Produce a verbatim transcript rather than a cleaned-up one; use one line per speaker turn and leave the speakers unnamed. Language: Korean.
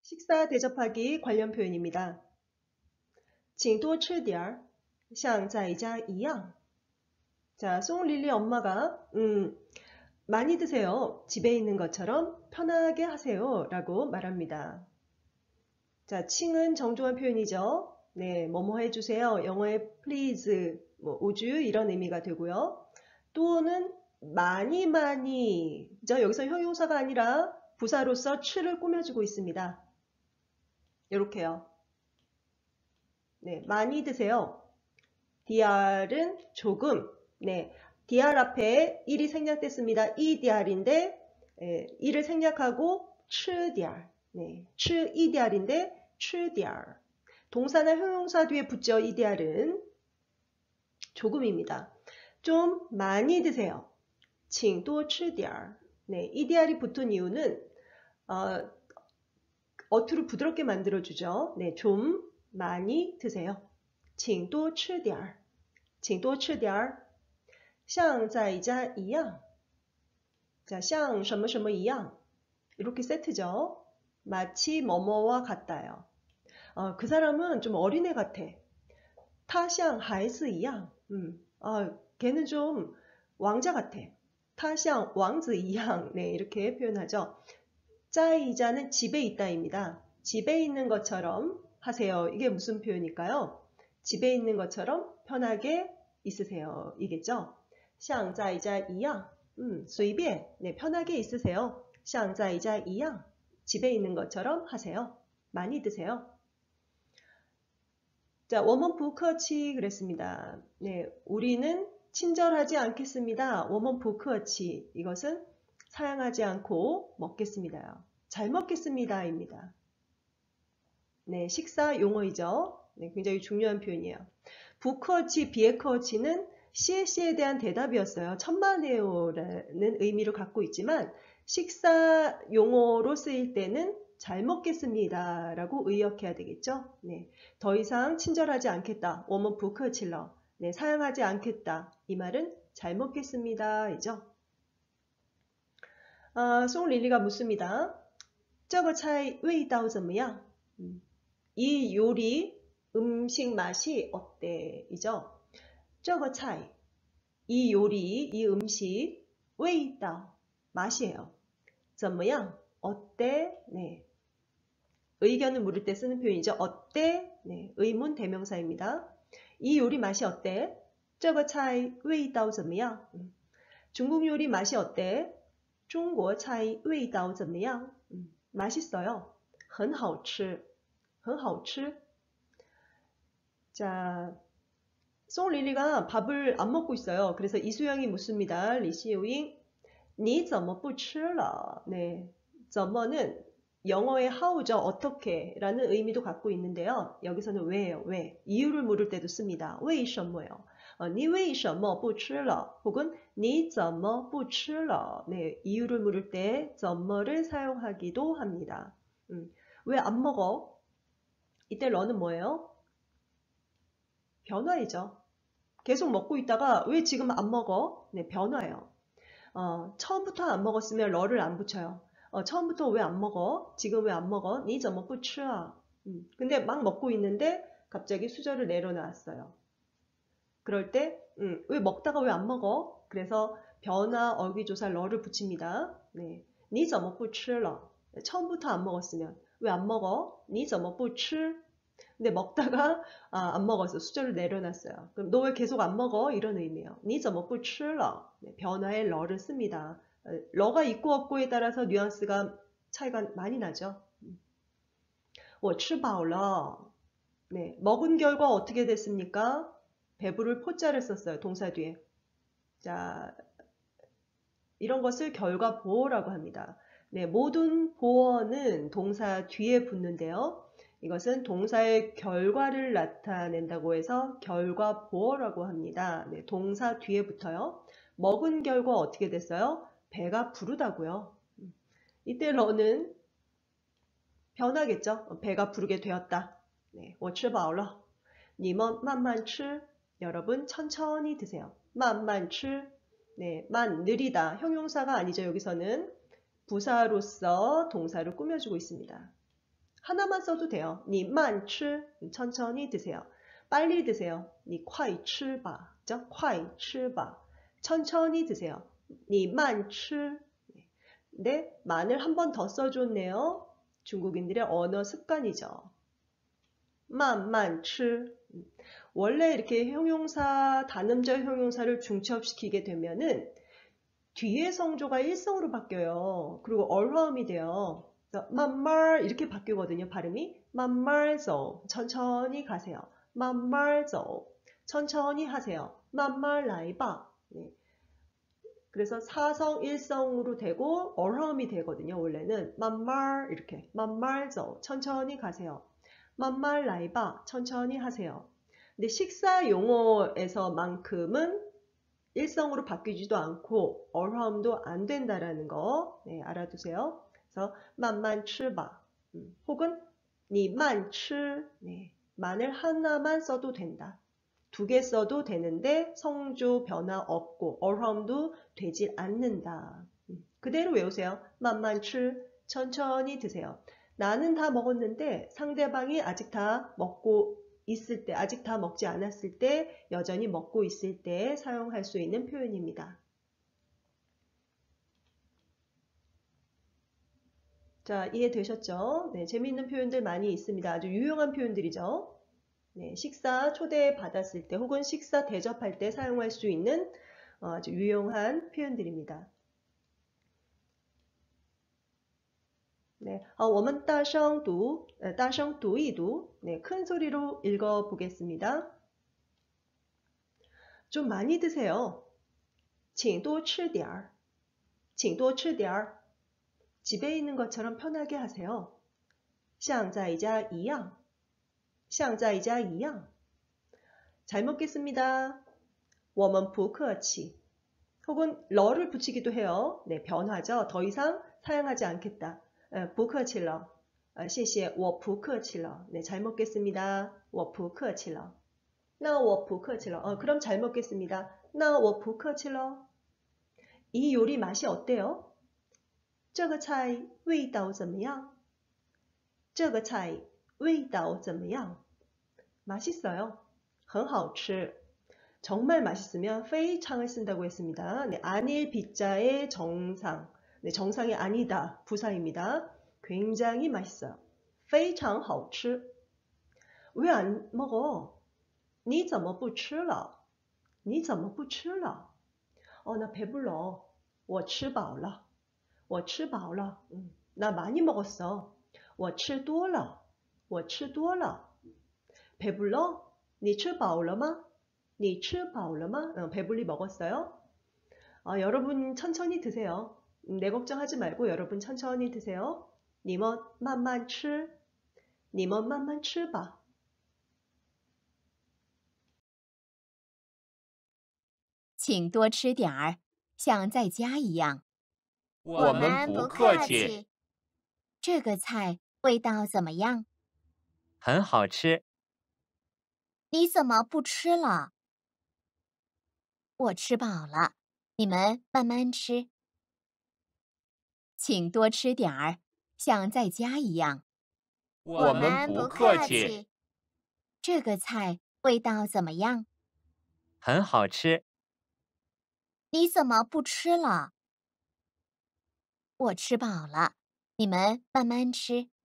식사 대접하기 관련 표현입니다. 请多吃点儿像在家一样 자, 송릴리 엄마가 음, 많이 드세요. 집에 있는 것처럼 편하게 하세요. 라고 말합니다. 자, 칭은 정중한 표현이죠. 네, 뭐뭐 해주세요. 영어에 please, 뭐, would you 이런 의미가 되고요. 또는 많이 많이, 저 여기서 형용사가 아니라 부사로서 추를 꾸며주고 있습니다. 이렇게요. 네, 많이 드세요. 디알은 조금. 네, 디알 앞에 일이 생략됐습니다. 이 디알인데 예, 일을 생략하고 츠 디알. 네, 츠 이 디알인데 츠 디알. 동사나 형용사 뒤에 붙죠. 이 디알은 조금입니다. 좀 많이 드세요. 请多吃点儿. 네, 이 디알이 붙은 이유는 어, 어투를 부드럽게 만들어주죠. 네, 좀 많이 드세요. 请多吃点儿请多吃点儿像在家一样 자, 像什么什么一样 이렇게 세트죠. 마치 뭐뭐와 같다요. 어, 그 사람은 좀 어린애 같아. 他像孩子一样 음, 어, 걔는 좀 왕자 같아. 他像王子一样 네, 이렇게 표현하죠. 짜이자는 집에 있다입니다. 집에 있는 것처럼 하세요. 이게 무슨 표현일까요? 집에 있는 것처럼 편하게 있으세요. 이겠죠? 像在家一样 음, 随便 네, 편하게 있으세요. 像在家一样 집에 있는 것처럼 하세요. 많이 드세요. 자, 我们不客气 그랬습니다. 네, 우리는 친절하지 않겠습니다. 我们不客气 이것은 사양하지 않고 먹겠습니다. 잘 먹겠습니다. 입니다. 네, 식사 용어이죠. 네, 굉장히 중요한 표현이에요. 부커치, 비에커치는 씨에씨에 대한 대답이었어요. 천만에요라는 의미를 갖고 있지만 식사 용어로 쓰일 때는 잘 먹겠습니다. 라고 의역해야 되겠죠. 네, 더 이상 친절하지 않겠다. 我们不客气了. 네, 사양하지 않겠다. 이 말은 잘 먹겠습니다. 이죠. 아, 송릴리가 묻습니다. 这个菜味道怎么样? 음, 이 요리 음식 맛이 어때? 이죠. 这个菜 이 요리 이 음식 味道 맛이에요. 怎么样? 어때? 네. 의견을 물을 때 쓰는 표현이죠. 어때? 네. 의문 대명사입니다. 이 요리 맛이 어때? 这个菜味道怎么样? 음, 중국 요리 맛이 어때? 中国菜味道怎么样? 음, 맛있어요. 很好吃很好吃 자, 송릴리가 밥을 안 먹고 있어요. 그래서 이수영이 묻습니다. 리시우잉, 你怎么不吃了? 네, 怎么는 영어의 how죠. 어떻게 라는 의미도 갖고 있는데요. 여기서는 왜예요. 왜? 이유를 물을 때도 씁니다. 为什么요? 어, 你为什么不吃了? 혹은 你怎么不吃了? 네, 이유를 물을 때 怎么를 사용하기도 합니다. 음, 왜 안 먹어? 이때 러는 뭐예요? 변화이죠. 계속 먹고 있다가 왜 지금 안 먹어? 네, 변화예요. 어, 처음부터 안 먹었으면 러를 안 붙여요. 어, 처음부터 왜 안 먹어? 지금 왜 안 먹어? 你怎么不吃啊? 음, 근데 막 먹고 있는데 갑자기 수저를 내려놨어요. 그럴 때 음, 왜 먹다가 왜 안 먹어? 그래서 변화 어휘조사 러를 붙입니다. 네, 你怎么不吃了? 처음부터 안 먹었으면 왜 안 먹어? 你怎么不吃? 근데 먹다가 아, 안 먹었어. 수저를 내려놨어요. 그럼 너 왜 계속 안 먹어? 이런 의미예요. 你怎么不吃了? 네, 변화의 러를 씁니다. 러가 있고 없고에 따라서 뉘앙스가 차이가 많이 나죠. 我吃饱了. 네, 먹은 결과 어떻게 됐습니까? 배부를 포자를 썼어요. 동사 뒤에. 자, 이런 것을 결과 보어라고 합니다. 네, 모든 보어는 동사 뒤에 붙는데요. 이것은 동사의 결과를 나타낸다고 해서 결과 보어라고 합니다. 네, 동사 뒤에 붙어요. 먹은 결과 어떻게 됐어요? 배가 부르다고요. 이때 러는 변하겠죠. 배가 부르게 되었다. 네, 我吃饱了. 你们慢慢吃. 여러분 천천히 드세요. 慢慢吃. 네, 만 느리다. 형용사가 아니죠. 여기서는 부사로서 동사를 꾸며주고 있습니다. 하나만 써도 돼요. 你慢吃, 천천히 드세요. 빨리 드세요. 你快吃吧, 그죠? 快吃吧. 천천히 드세요. 你慢吃. 네, 만을 한 번 더 써줬네요. 중국인들의 언어 습관이죠. 慢慢吃. 원래 이렇게 형용사, 단음절 형용사를 중첩시키게 되면은 뒤에 성조가 일성으로 바뀌어요. 그리고 얼화음이 돼요. 만말 이렇게 바뀌거든요. 발음이. 만말走. 천천히 가세요. 만말走. 천천히 하세요. 만말 라이바. 네. 그래서 사성 일성으로 되고 얼화음이 되거든요. 원래는 만말 이렇게. 만말走. 천천히 가세요. 만말 라이바. 천천히 하세요. 근데 식사 용어에서만큼은 일성으로 바뀌지도 않고 얼화음도 안 된다라는 거 네, 알아두세요. 그래서 만만 츠바 음, 혹은 니만 츠 네, 만을 하나만 써도 된다. 두 개 써도 되는데 성조 변화 없고 얼화음도 되질 않는다. 음, 그대로 외우세요. 만만 츠 천천히 드세요. 나는 다 먹었는데 상대방이 아직 다 먹고 있을 때, 아직 다 먹지 않았을 때, 여전히 먹고 있을 때 사용할 수 있는 표현입니다. 자, 이해되셨죠? 네, 재미있는 표현들 많이 있습니다. 아주 유용한 표현들이죠. 네, 식사 초대 받았을 때 혹은 식사 대접할 때 사용할 수 있는 아주 유용한 표현들입니다. 네, 어, 我们大声读, 大声读一读. 네, 큰 소리로 읽어 보겠습니다. 좀 많이 드세요. 请多吃点儿.请多吃点儿. 집에 있는 것처럼 편하게 하세요. 像在家一样.像在家一样. 잘 먹겠습니다. 我们不客气. 혹은 러를 붙이기도 해요. 네, 변화죠. 더 이상 사용하지 않겠다. 不客气了. 谢谢,我不客气了. 네, 잘 먹겠습니다. 我不客气了. 那我不客气了. 어, 그럼 잘 먹겠습니다. 那我不客气了. 이 요리 맛이 어때요? 这个菜味道怎么样?这个菜味道怎么样? 맛있어요. 很好吃. 정말 맛있으면 非常을 쓴다고 했습니다. 네, 아닐 비자의 정상. 네, 정상이 아니다. 부사입니다. 굉장히 맛있어요. 非常好吃. 왜 안 먹어? 你怎么不吃了?你怎么不吃了? 어, 나 배불러. 我吃饱了.我吃饱了. 음, 나 많이 먹었어. 我吃多了.我吃多了. 배불러? 你吃饱了吗?你吃饱了吗? 어, 배불리 먹었어요? 어, 여러분 천천히 드세요. 음, 내 걱정하지 말고 여러분 천천히 드세요. 你们慢慢吃.你们慢慢吃吧.
请多吃点儿，像在家一样。
我们不客气。
这个菜味道怎么样？
很好吃。
你怎么不吃了？我吃饱了，你们慢慢吃。请多吃点儿，像在家一样。
我们不客气。
这个菜味道怎么样？
很好吃。
你怎么不吃了？我吃饱了，你们慢慢吃。